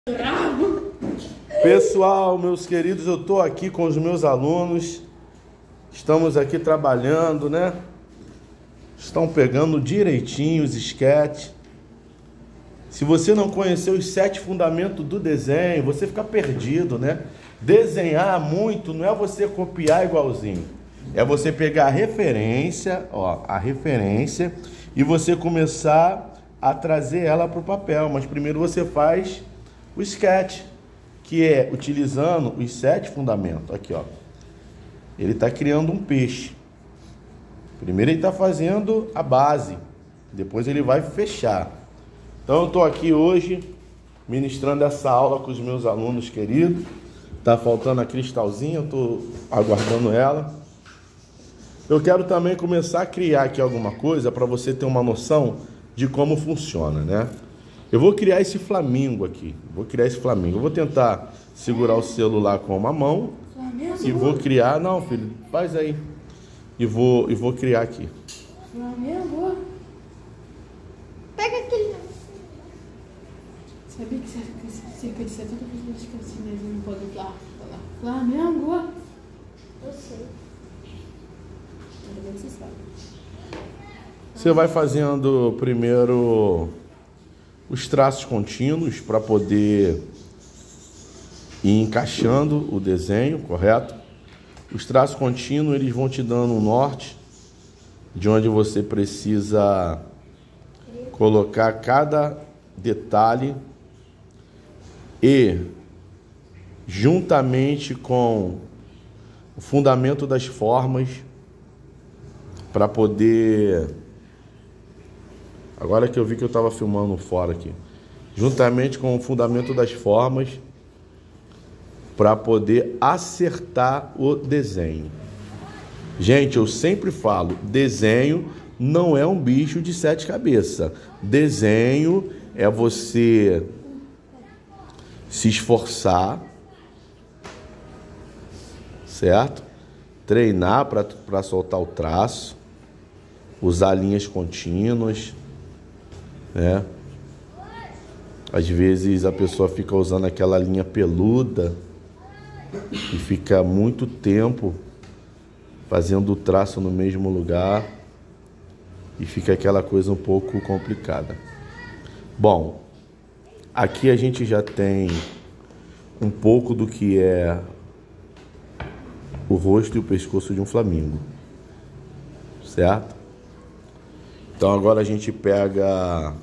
Pessoal, meus queridos, eu estou aqui com os meus alunos. Estamos aqui trabalhando, né? Estão pegando direitinho os esquetes. Se você não conheceu os 7 fundamentos do desenho, você fica perdido, né? Desenhar muito não é você copiar igualzinho. É você pegar a referência, ó, a referência, e você começar a trazer ela para o papel. Mas primeiro você faz o sketch, que é utilizando os 7 fundamentos. Aqui, ó. Ele está criando um peixe. Primeiro ele está fazendo a base, depois ele vai fechar. Então eu estou aqui hoje ministrando essa aula com os meus alunos queridos. Tá faltando a Cristalzinha, eu estou aguardando ela. Eu quero também começar a criar aqui alguma coisa para você ter uma noção de como funciona, né? Eu vou criar esse flamingo aqui. Eu vou tentar segurar o celular com uma mão e vou criar... Não, filho, faz aí. E vou criar aqui. Flamengo. Pega aquele... Sabia que cerca de 70% das crianças não podem falar Flamengo? Eu sei. Ainda bem que você sabe. Você vai fazendo primeiro os traços contínuos para poder ir encaixando o desenho, correto? Os traços contínuos, eles vão te dando um norte de onde você precisa colocar cada detalhe e, juntamente com o fundamento das formas, para poder... Agora que eu vi que eu estava filmando fora aqui. Juntamente com o fundamento das formas, para poder acertar o desenho. Gente, eu sempre falo, desenho não é um bicho de 7 cabeças. Desenho é você se esforçar, certo? Treinar para soltar o traço, usar linhas contínuas, né? Às vezes a pessoa fica usando aquela linha peluda e fica muito tempo fazendo o traço no mesmo lugar e fica aquela coisa um pouco complicada. Bom, aqui a gente já tem um pouco do que é o rosto e o pescoço de um flamingo, certo? Então agora a gente pega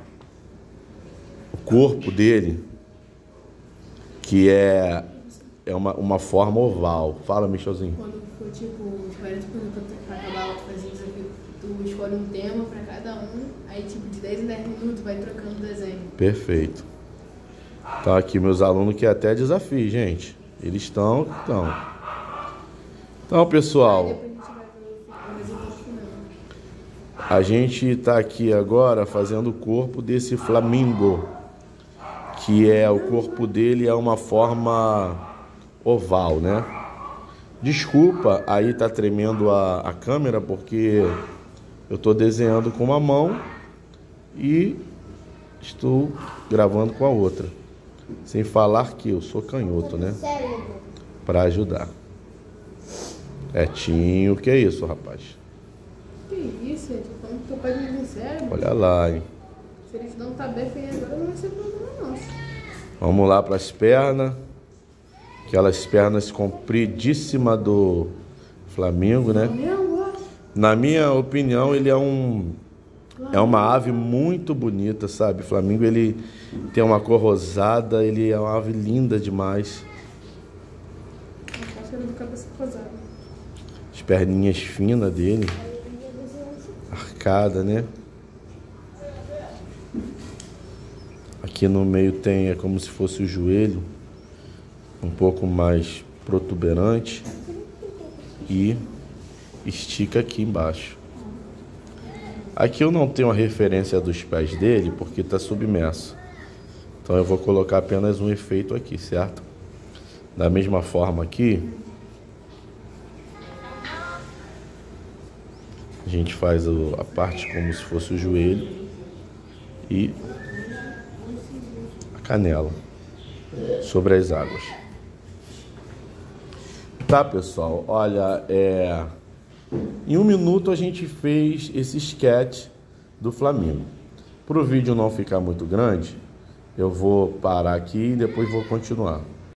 o corpo dele, que é uma forma oval. Fala, Michelzinho. Quando for tipo os 40 minutos para acabar de fazer o desafio, tu escolhe um tema para cada um, aí tipo de 10 em 10 minutos vai trocando o desenho. Perfeito. Então aqui meus alunos que até desafio, gente. Eles estão. Então, pessoal, a gente está aqui agora fazendo o corpo desse flamingo, que é o corpo dele é uma forma oval, né? Desculpa, aí tá tremendo a câmera porque eu tô desenhando com uma mão e estou gravando com a outra, sem falar que eu sou canhoto, né? Para ajudar. Tinho, o que é isso, rapaz? Que isso, gente? Falando que teu pai não é sério. Olha lá, hein? Se eles não tá bem feio agora, não vai ser problema não. Vamos lá para as pernas. Aquelas pernas compridíssimas do Flamengo, né? Na minha opinião, ele é uma ave muito bonita, sabe? O Flamengo, ele tem uma cor rosada, ele é uma ave linda demais. Acho que ele é do cabeça rosada. As perninhas finas dele, arcada, né? Aqui no meio tem, é como se fosse o joelho, um pouco mais protuberante, e estica aqui embaixo. Aqui eu não tenho a referência dos pés dele porque está submerso, então eu vou colocar apenas um efeito aqui, certo? Da mesma forma aqui, a gente faz a parte como se fosse o joelho e a canela. sobre as águas. Tá, pessoal? Olha, em 1 minuto a gente fez esse sketch do Flamengo. Para o vídeo não ficar muito grande, eu vou parar aqui e depois vou continuar.